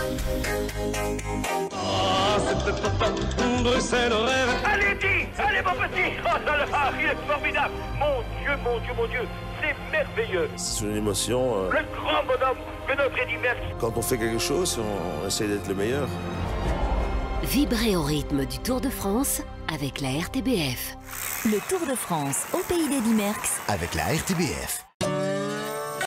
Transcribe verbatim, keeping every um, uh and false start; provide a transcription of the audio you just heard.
Ah, c'est peut-être pas Bruxelles rêve. Allez, dis, allez, mon petit. Oh là là, il est formidable. Mon Dieu, mon Dieu, mon Dieu, c'est merveilleux. C'est une émotion. Euh... Le grand bonhomme que notre Eddy Merckx. Quand on fait quelque chose, on, on essaie d'être le meilleur. Vibrez au rythme du Tour de France avec la R T B F. Le Tour de France au pays d'Eddy Merckx avec la R T B F.